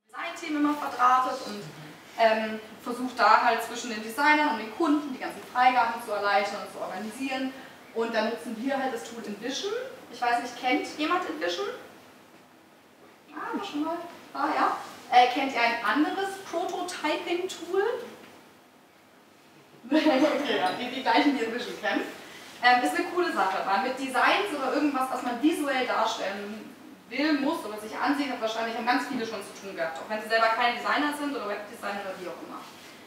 Design-Team immer verdrahtet und versucht da halt zwischen den Designern und den Kunden die ganzen Freigaben zu erleichtern und zu organisieren. Und dann nutzen wir halt das Tool InVision. Ich weiß nicht, kennt jemand InVision? Ah, schon mal. Ah, ja. Kennt ihr ein anderes Prototyping-Tool? Okay, ja, die gleichen, die InVision kennen. Ist eine coole Sache, weil mit Designs oder irgendwas, was man visuell darstellen will, muss oder sich ansieht, hat wahrscheinlich haben ganz viele schon zu tun gehabt, auch wenn sie selber keine Designer sind oder Webdesigner oder wie auch immer.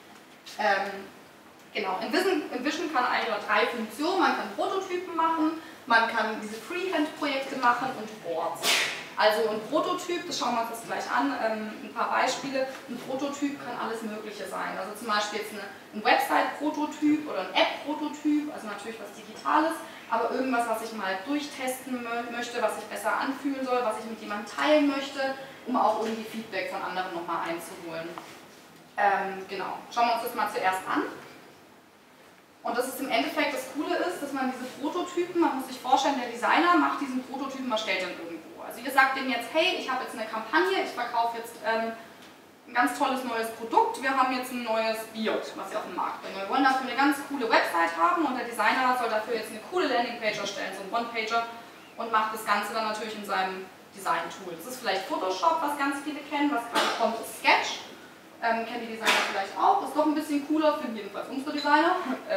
Genau, InVision kann eigentlich nur 3 Funktionen. Man kann Prototypen machen, man kann diese Freehand-Projekte machen und Boards. Also ein Prototyp, das schauen wir uns das gleich an, ein paar Beispiele. Ein Prototyp kann alles Mögliche sein. Also zum Beispiel jetzt ein Website-Prototyp oder ein App-Prototyp, also natürlich was Digitales, aber irgendwas, was ich mal durchtesten möchte, was sich besser anfühlen soll, was ich mit jemandem teilen möchte, um auch irgendwie Feedback von anderen nochmal einzuholen. Genau, schauen wir uns das mal zuerst an. Und das ist im Endeffekt, das Coole ist, dass man diese Prototypen, man muss sich vorstellen, der Designer macht diesen Prototypen, was stellt denn irgendwo. Also ihr sagt dem jetzt, hey, ich habe jetzt eine Kampagne, ich verkaufe jetzt ein ganz tolles neues Produkt, wir haben jetzt ein neues Bier, was wir auf den Markt bringen. Wir wollen dafür eine ganz coole Website haben und der Designer soll dafür jetzt eine coole Landingpage erstellen, so ein One-Pager, und macht das Ganze dann natürlich in seinem Design-Tool. Das ist vielleicht Photoshop, was ganz viele kennen, was gerade kommt, ist Sketch. Kennen die Designer vielleicht auch, ist doch ein bisschen cooler, finden jedenfalls unsere Designer.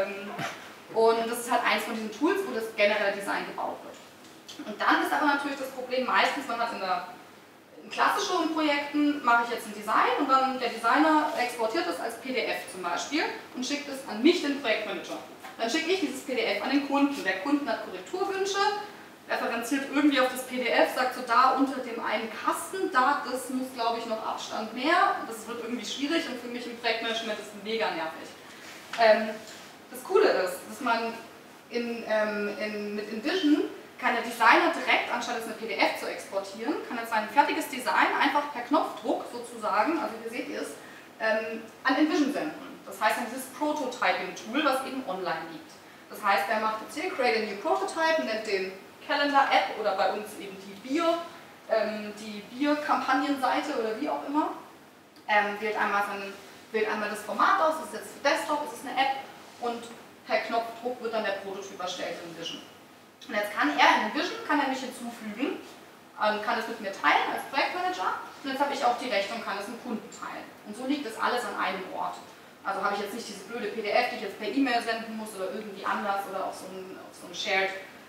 Und das ist halt eins von diesen Tools, wo das generelle Design gebaut wird. Und dann ist aber natürlich das Problem, meistens, man hat in klassischen Projekten, mache ich jetzt ein Design und dann der Designer exportiert es als PDF zum Beispiel und schickt es an mich, den Projektmanager. Dann schicke ich dieses PDF an den Kunden. Der Kunde hat Korrekturwünsche, referenziert irgendwie auf das PDF, sagt so, da unter dem einen Kasten, da, das muss glaube ich noch Abstand mehr, das wird irgendwie schwierig und für mich im Projektmanagement ist es mega nervig. Das Coole ist, dass man mit InVision kann der Designer direkt, anstatt es eine PDF zu exportieren, kann er sein fertiges Design einfach per Knopfdruck sozusagen, also hier seht ihr es, an InVision senden. Das heißt an dieses Prototyping-Tool, was eben online liegt. Das heißt, er macht jetzt hier Create a New Prototype, nennt den Calendar-App oder bei uns eben die Bier-Kampagnenseite oder wie auch immer. Wählt einmal das Format aus, ist es jetzt für Desktop, ist es eine App und per Knopfdruck wird dann der Prototyp erstellt in InVision. Und jetzt kann er in InVision mich hinzufügen, kann es mit mir teilen als Projektmanager und jetzt habe ich auch die Rechnung, kann es mit Kunden teilen. Und so liegt das alles an einem Ort. Also habe ich jetzt nicht diese blöde PDF, die ich jetzt per E-Mail senden muss oder irgendwie anders oder auf so ein Shared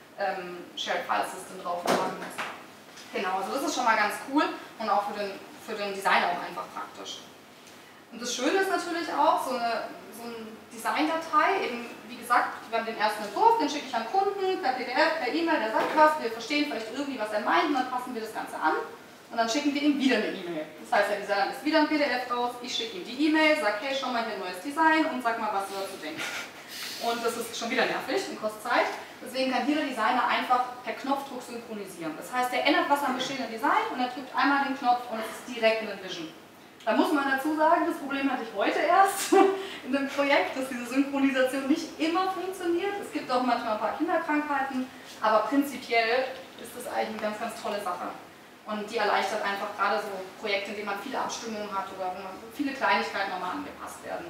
File System draufladen muss. Genau, also das ist schon mal ganz cool und auch für den Designer auch einfach praktisch. Und das Schöne ist natürlich auch, so eine Designdatei, eben wie gesagt, wir haben den ersten Entwurf, den schicke ich an Kunden, per PDF, per E-Mail, der sagt was, wir verstehen vielleicht irgendwie, was er meint und dann passen wir das Ganze an und dann schicken wir ihm wieder eine E-Mail. Das heißt, der Designer ist wieder ein PDF raus, ich schicke ihm die E-Mail, sage, hey, schau mal hier ein neues Design und sag mal, was du dazu denkst. Und das ist schon wieder nervig und kostet Zeit. Deswegen kann jeder Designer einfach per Knopfdruck synchronisieren. Das heißt, er ändert was am bestehenden Design und er drückt einmal den Knopf und es ist direkt in InVision. Da muss man dazu sagen, das Problem hatte ich heute erst in dem Projekt, dass diese Synchronisation nicht immer funktioniert. Es gibt auch manchmal ein paar Kinderkrankheiten, aber prinzipiell ist das eigentlich eine ganz, ganz tolle Sache. Und die erleichtert einfach gerade so Projekte, in denen man viele Abstimmungen hat oder wo man viele Kleinigkeiten nochmal angepasst werden.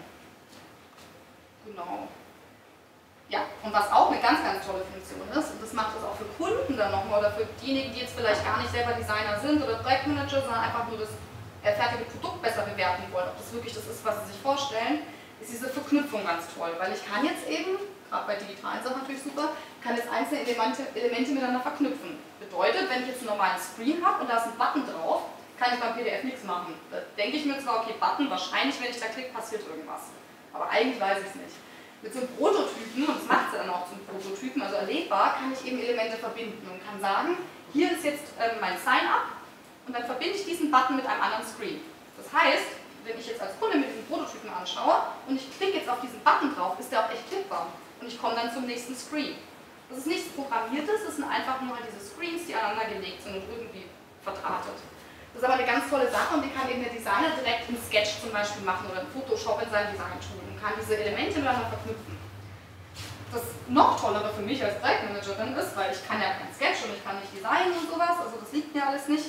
Genau. Ja, und was auch eine ganz, ganz tolle Funktion ist, und das macht es auch für Kunden dann nochmal oder für diejenigen, die jetzt vielleicht gar nicht selber Designer sind oder Projektmanager, sondern einfach nur das fertige Produkt besser bewerten wollen, ob das wirklich das ist, was sie sich vorstellen, ist diese Verknüpfung ganz toll, weil ich kann jetzt eben, gerade bei digitalen Sachen natürlich super, kann jetzt einzelne Elemente miteinander verknüpfen. Bedeutet, wenn ich jetzt einen normalen Screen habe und da ist ein Button drauf, kann ich beim PDF nichts machen. Da denke ich mir zwar, okay, Button, wahrscheinlich, wenn ich da klicke, passiert irgendwas. Aber eigentlich weiß ich es nicht. Mit so einem Prototypen, und das macht es dann auch zum Prototypen, also erlebbar, kann ich eben Elemente verbinden und kann sagen, hier ist jetzt mein Sign-up und dann verbinde ich diesen Button mit einem anderen Screen. Das heißt, wenn ich jetzt als Kunde mit diesen Prototypen anschaue und ich klicke jetzt auf diesen Button drauf, ist der auch echt klickbar und ich komme dann zum nächsten Screen. Das ist nichts Programmiertes, das sind einfach nur diese Screens, die aneinander gelegt sind und irgendwie verdrahtet. Das ist aber eine ganz tolle Sache und die kann eben der Designer direkt in Sketch zum Beispiel machen oder in Photoshop in seinem Design-Tool und kann diese Elemente miteinander verknüpfen. Das noch Tollere für mich als Projektmanagerin ist, weil ich kann ja kein Sketch und ich kann nicht designen und sowas, also das liegt mir alles nicht,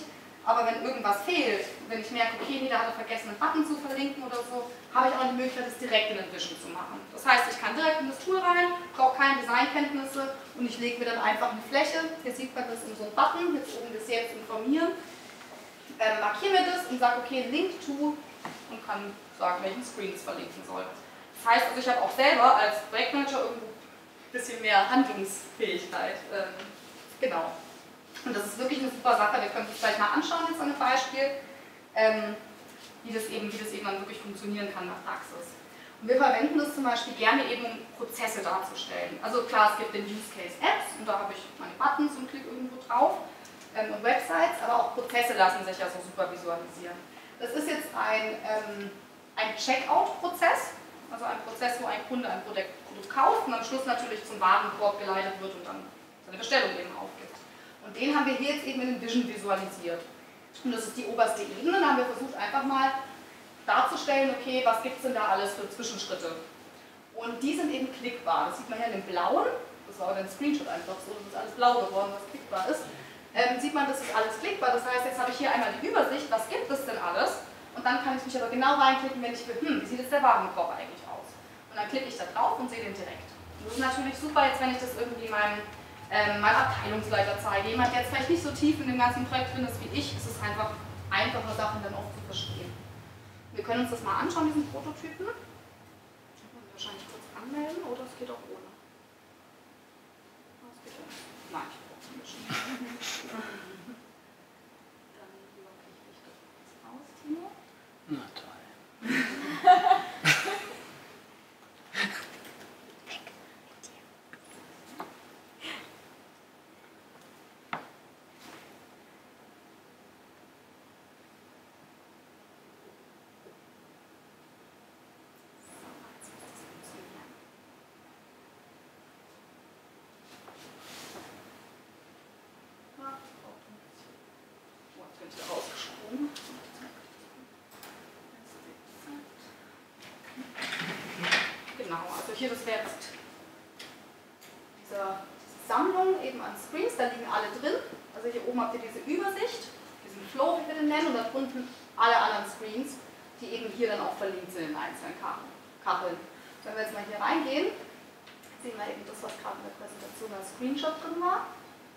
aber wenn irgendwas fehlt, wenn ich merke, okay, nee, da hat er vergessen, einen Button zu verlinken oder so, habe ich auch die Möglichkeit, das direkt in Envision zu machen. Das heißt, ich kann direkt in das Tool rein, brauche keine Designkenntnisse und ich lege mir dann einfach eine Fläche, hier sieht man das in so einem Button, jetzt oben das jetzt informieren, markiere mir das und sage, okay, Link to und kann sagen, welchen Screen es verlinken soll. Das heißt, also ich habe auch selber als Projektmanager irgendwo ein bisschen mehr Handlungsfähigkeit. Genau. Und das ist wirklich eine super Sache, wir können uns gleich mal anschauen jetzt an einem Beispiel, wie das eben dann wirklich funktionieren kann in der Praxis. Und wir verwenden das zum Beispiel gerne eben, um Prozesse darzustellen. Also klar, es gibt den Use Case Apps und da habe ich meine Buttons und klicke irgendwo drauf und Websites, aber auch Prozesse lassen sich ja so super visualisieren. Das ist jetzt ein Checkout-Prozess, also ein Prozess, wo ein Kunde ein Produkt kauft und am Schluss natürlich zum Warenkorb geleitet wird und dann seine Bestellung eben aufgibt. Und den haben wir hier jetzt eben in Envision visualisiert. Und das ist die oberste Ebene. Da haben wir versucht, einfach mal darzustellen, okay, was gibt es denn da alles für Zwischenschritte. Und die sind eben klickbar. Das sieht man hier in dem blauen, das war aber ein Screenshot einfach so, das ist alles blau geworden, was klickbar ist. Sieht man, das ist alles klickbar. Das heißt, jetzt habe ich hier einmal die Übersicht, was gibt es denn alles. Und dann kann ich mich aber genau reinklicken, wenn ich will, wie sieht jetzt der Warenkorb eigentlich aus. Und dann klicke ich da drauf und sehe den direkt. Und das ist natürlich super, jetzt wenn ich das irgendwie meinem Abteilungsleiter zeige. Jemand, der jetzt vielleicht nicht so tief in dem ganzen Projekt drin ist wie ich, ist es einfach einfache Sachen dann auch zu verstehen. Wir können uns das mal anschauen, diesen Prototypen. Ich muss mich wahrscheinlich kurz anmelden, oder es geht auch ohne. Das geht auch. Nein, ich brauche es ein bisschen. Dann logge ich dich doch kurz aus, Timo. Na toll. Genau, also hier, das wäre jetzt diese Sammlung eben an Screens, da liegen alle drin. Also hier oben habt ihr diese Übersicht, diesen Flow, wie wir den nennen, und da drunten alle anderen Screens, die eben hier dann auch verlinkt sind in einzelnen Kacheln. Wenn wir jetzt mal hier reingehen, sehen wir eben das, was gerade in der Präsentation als Screenshot drin war.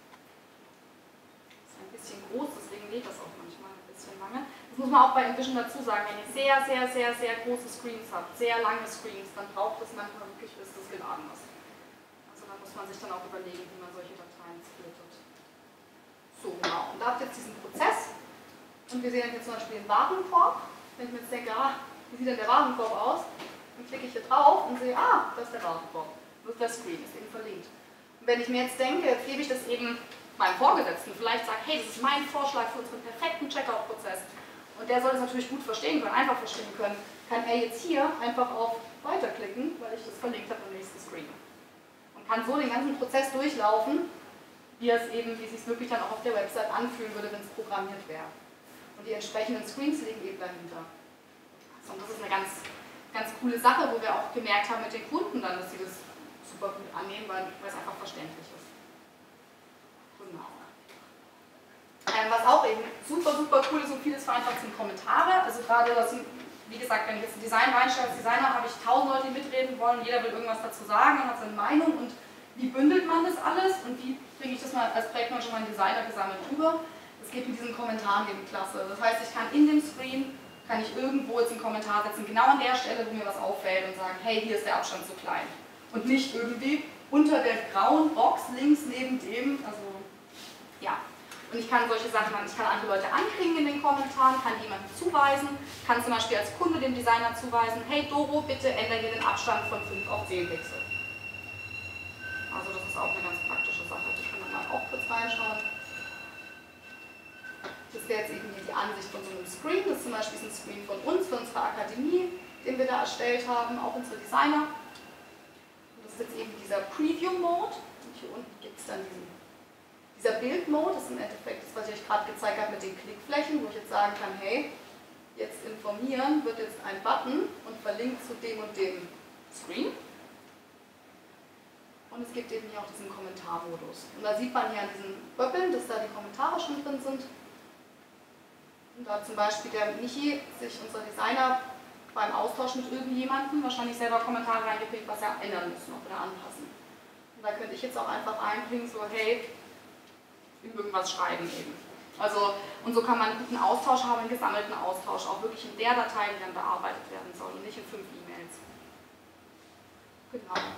Das ist ein bisschen groß, deswegen lädt das auch manchmal ein bisschen lange. Das muss man auch bei Envision dazu sagen, wenn ihr sehr große Screens habt, sehr lange Screens, dann braucht es manchmal wirklich, bis das geladen ist. Also da muss man sich dann auch überlegen, wie man solche Dateien splittet. So, genau. Und da habt ihr jetzt diesen Prozess. Und wir sehen jetzt zum Beispiel den Warenkorb. Wenn ich mir jetzt denke, wie sieht denn der Warenkorb aus? Dann klicke ich hier drauf und sehe, das ist der Warenkorb. Das ist der Screen, ist eben verlinkt. Und wenn ich mir jetzt denke, jetzt gebe ich das eben meinem Vorgesetzten, vielleicht sage, hey, das ist mein Vorschlag für unseren perfekten Checkout-Prozess. Und der soll das natürlich gut verstehen können, einfach verstehen können, kann er jetzt hier einfach auf Weiterklicken, weil ich das verlinkt habe im nächsten Screen. Und kann so den ganzen Prozess durchlaufen, wie es sich wirklich dann auch auf der Website anfühlen würde, wenn es programmiert wäre. Und die entsprechenden Screens liegen eben dahinter. Also, und das ist eine ganz coole Sache, wo wir auch gemerkt haben mit den Kunden dann, dass sie das super gut annehmen, weil es einfach verständlich ist. Genau. Was auch eben super cool ist und vieles vereinfacht sind Kommentare. Also gerade, wie gesagt, wenn ich jetzt ein Design reinstelle als Designer, habe ich 1000 Leute, die mitreden wollen, jeder will irgendwas dazu sagen und hat seine Meinung und wie bündelt man das alles und wie bringe ich das mal als Projektmanager meinen Designer gesammelt rüber. Das geht mit diesen Kommentaren eben klasse. Das heißt, ich kann in dem Screen, kann ich irgendwo jetzt einen Kommentar setzen, genau an der Stelle, wo mir was auffällt und sagen, hey, hier ist der Abstand zu klein. Und nicht irgendwie unter der grauen Box links neben dem, also ja. Und ich kann solche Sachen ich kann andere Leute anklicken in den Kommentaren, kann jemanden zuweisen, kann zum Beispiel als Kunde dem Designer zuweisen, hey Doro, bitte ändere hier den Abstand von 5 auf 10 Pixel. Also das ist auch eine ganz praktische Sache, die können wir mal auch kurz reinschauen. Das wäre jetzt eben hier die Ansicht von so einem Screen, das ist zum Beispiel ein Screen von uns, von unserer Akademie, den wir da erstellt haben, auch unsere Designer. Und das ist jetzt eben dieser Preview-Mode und hier unten gibt es dann dieser Bild-Mode, das ist im Endeffekt das, was ich euch gerade gezeigt habe mit den Klickflächen, wo ich jetzt sagen kann, hey, jetzt informieren wird jetzt ein Button und verlinkt zu dem und dem Screen. Und es gibt eben hier auch diesen Kommentarmodus. Und da sieht man hier an diesen Böppeln, dass da die Kommentare schon drin sind. Und da hat zum Beispiel der Michi, unser Designer, beim Austausch mit irgendjemandem wahrscheinlich selber Kommentare reingekriegt, was er ändern muss noch oder anpassen. Und da könnte ich jetzt auch einfach einbringen, so hey, irgendwas schreiben eben. Also, und so kann man einen guten Austausch haben, einen gesammelten Austausch, auch wirklich in der Datei, die dann bearbeitet werden soll und nicht in 5 E-Mails. Genau.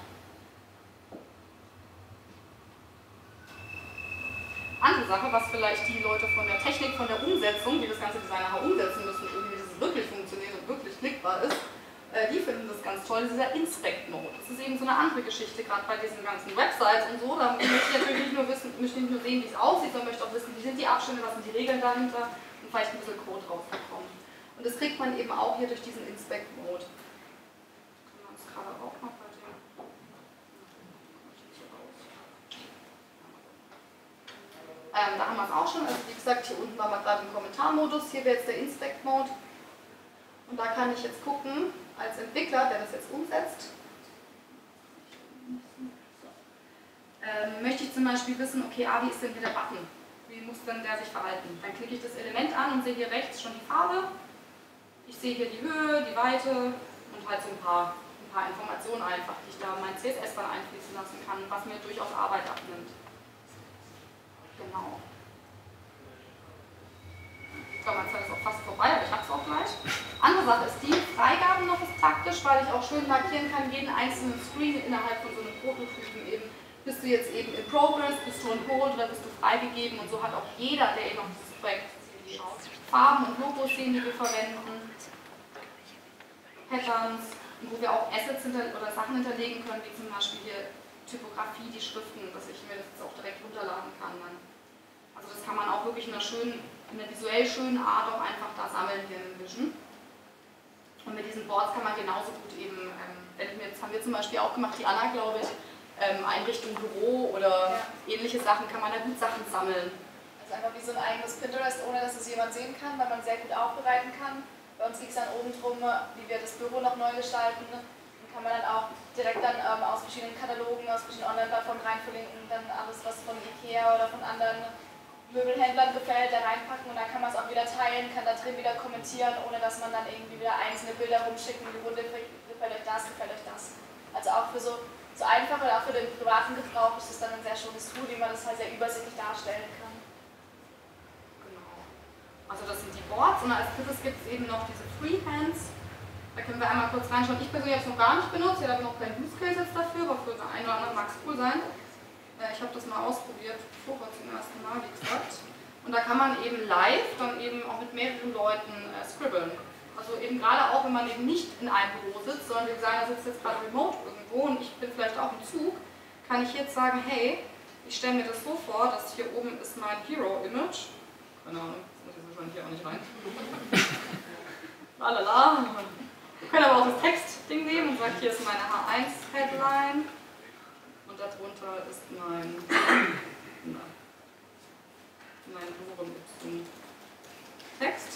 Andere Sache, was vielleicht die Leute von der Technik, von der Umsetzung, die das ganze Design nachher umsetzen müssen, irgendwie, dass es wirklich funktioniert und wirklich klickbar ist, die finden das ganz toll, dieser Inspect-Mode. Das ist eben so eine andere Geschichte, gerade bei diesen ganzen Websites und so. Da möchte ich natürlich nicht nur sehen, wie es aussieht, sondern möchte auch wissen, wie sind die Abstände, was sind die Regeln dahinter und vielleicht ein bisschen Code rausbekommen. Und das kriegt man eben auch hier durch diesen Inspect-Mode. Kann man es gerade auch noch bei dem. Da haben wir es auch schon, also wie gesagt, hier unten waren wir gerade im Kommentarmodus, hier wäre jetzt der Inspect-Mode. Und da kann ich jetzt gucken, als Entwickler, der das jetzt umsetzt, möchte ich zum Beispiel wissen, okay, wie ist denn hier der Button? Wie muss denn der sich verhalten? Dann klicke ich das Element an und sehe hier rechts schon die Farbe. Ich sehe hier die Höhe, die Weite und halt so ein paar Informationen einfach, die ich da in mein CSS dann einfließen lassen kann, was mir durchaus Arbeit abnimmt. Genau. Ich glaube, meine Zeit ist auch fast vorbei, aber ich habe es auch gleich. Andere Sache ist die Freigaben noch ist praktisch, weil ich auch schön markieren kann, jeden einzelnen Screen innerhalb von so einem Prototypen eben. Bist du jetzt eben in Progress, bist du on Hold oder bist du freigegeben und so hat auch jeder, der eben auf dieses Projekt schaut, Farben und Logos sehen, die wir verwenden, Patterns, wo wir auch Assets oder Sachen hinterlegen können, wie zum Beispiel hier Typografie, die Schriften, dass ich mir das jetzt auch direkt runterladen kann. Also das kann man auch wirklich in einer visuell schönen Art auch einfach da sammeln hier in Vision. Und mit diesen Boards kann man genauso gut eben, das haben wir zum Beispiel auch gemacht, die Anna, glaube ich, Einrichtung Büro oder ähnliche Sachen, kann man da gut Sachen sammeln. Also einfach wie so ein eigenes Pinterest, ohne dass es jemand sehen kann, weil man sehr gut aufbereiten kann. Bei uns ging es dann oben drum, wie wir das Büro noch neu gestalten. Kann man dann auch direkt dann aus verschiedenen Katalogen, aus verschiedenen Online-Plattformen rein verlinken, dann alles, was von Ikea oder von anderen Möbelhändlern gefällt, da reinpacken und dann kann man es auch wieder teilen, kann da drin wieder kommentieren, ohne dass man dann irgendwie wieder einzelne Bilder rumschicken, die Runde gefällt euch das, gefällt euch das. Also auch für so einfach oder auch für den privaten Gebrauch ist es dann ein sehr schönes Tool, wie man das halt sehr übersichtlich darstellen kann. Genau. Also das sind die Boards und als drittes gibt es eben noch diese Freehands. Da können wir einmal kurz reinschauen. Ich persönlich habe es noch gar nicht benutzt, ich habe noch keinen Use Case jetzt dafür, aber für den einen oder anderen mag es cool sein. Ich habe das mal ausprobiert, vorher zum ersten Mal, wie gesagt. Und da kann man eben live dann eben auch mit mehreren Leuten scribbeln. Also eben gerade auch, wenn man eben nicht in einem Büro sitzt, sondern wir sagen, er sitzt jetzt gerade remote irgendwo und ich bin vielleicht auch im Zug, kann ich jetzt sagen, hey, ich stelle mir das so vor, dass hier oben ist mein Hero-Image. Keine Ahnung, das muss ich wahrscheinlich hier auch nicht rein. Lalala. Wir können aber auch das Textding nehmen und sagen, hier ist meine H1-Headline und darunter ist mein Text.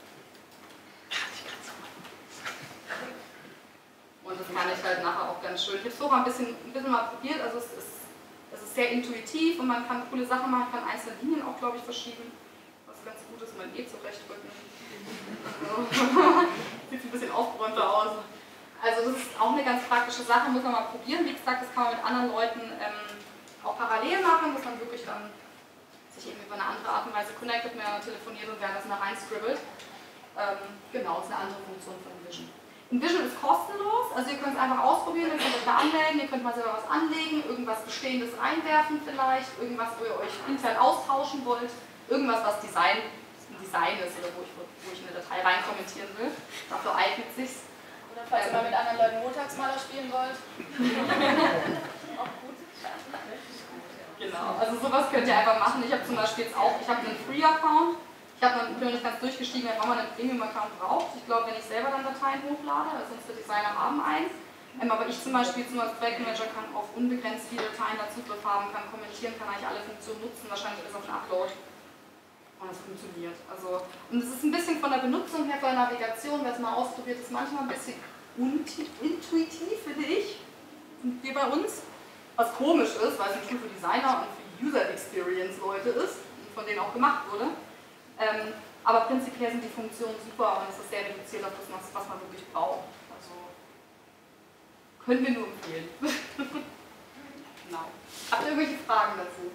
Und das kann ich halt nachher auch ganz schön. Ich habe es vorher ein bisschen mal probiert, also es ist sehr intuitiv und man kann coole Sachen machen, kann einzelne Linien auch, glaube ich, verschieben, was ganz gut ist, mein E zurechtrücken. Also, sieht ein bisschen aufgeräumter aus. Also das ist auch eine ganz praktische Sache, muss man mal probieren. Wie gesagt, das kann man mit anderen Leuten auch parallel machen, dass man wirklich dann sich irgendwie über eine andere Art und Weise connectet, miteinander telefoniert und während das nach rein scribbelt. Genau, das ist eine andere Funktion von Vision. Vision ist kostenlos, also ihr könnt es einfach ausprobieren, ihr könnt euch da anmelden, ihr könnt mal selber was anlegen, irgendwas Bestehendes reinwerfen vielleicht, irgendwas, wo ihr euch intern austauschen wollt, irgendwas, was Design ist oder wo ich eine Datei rein kommentieren will. Dafür eignet es sich. Oder falls ihr mal mit anderen Leuten Montagsmaler spielen wollt. Auch gut. Genau, also sowas könnt ihr einfach machen. Ich habe zum Beispiel jetzt auch, ich habe einen Free-Account. Ich habe noch nicht ganz durchgestiegen, warum man einen Premium-Account braucht. Ich glaube, wenn ich selber dann Dateien hochlade, also unsere Designer haben eins. Aber ich zum Beispiel als Projektmanager kann auf unbegrenzt viele Dateien da Zugriff haben, kann kommentieren, kann eigentlich alle Funktionen nutzen, wahrscheinlich bis auf den Upload. Und es funktioniert. Also, und es ist ein bisschen von der Benutzung her, von der Navigation, wer es mal ausprobiert, ist manchmal ein bisschen intuitiv, finde ich, wie bei uns. Was komisch ist, weil es ein Tool für Designer und für User Experience Leute ist, von denen auch gemacht wurde. Aber prinzipiell sind die Funktionen super und es ist sehr reduziert auf das, was man wirklich braucht. Also können wir nur empfehlen. Genau. Habt ihr irgendwelche Fragen dazu?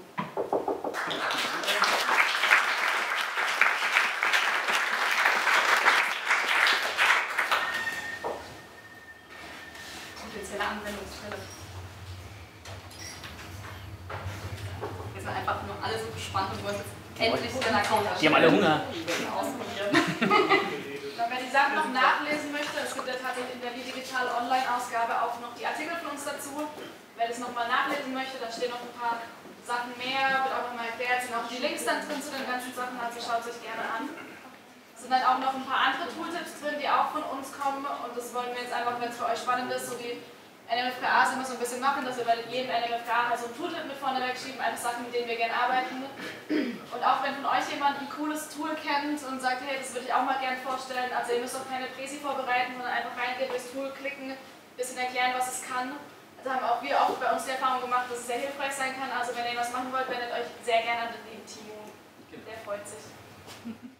Potenzielle Anwendungsfälle. Wir sind einfach nur alle so gespannt und wollen jetzt endlich den Account erstellen. Die haben alle Hunger. Ausprobieren. Wer die Sachen noch nachlesen möchte, es gibt ja tatsächlich in der Digital Online-Ausgabe auch noch die Artikel von uns dazu. Wer das nochmal nachlesen möchte, da stehen noch ein paar Sachen mehr, wird auch nochmal erklärt, sind auch die Links dann drin zu den ganzen Sachen, also schaut es euch gerne an. Es sind dann auch noch ein paar andere Tooltips drin, die auch von uns kommen und das wollen wir jetzt einfach, wenn es für euch spannend ist, so die NMFKAs immer so ein bisschen machen, dass wir bei jedem NMFKA halt so ein Tooltip mit vorne wegschieben, einfach Sachen, mit denen wir gerne arbeiten. Und auch wenn von euch jemand ein cooles Tool kennt und sagt, hey, das würde ich auch mal gerne vorstellen, also ihr müsst auch keine Präsi vorbereiten, sondern einfach reingehen, durchs Tool klicken, ein bisschen erklären, was es kann. Da haben auch wir auch bei uns die Erfahrung gemacht, dass es sehr hilfreich sein kann. Also wenn ihr was machen wollt, wendet euch sehr gerne an den lieben Timo. Der freut sich.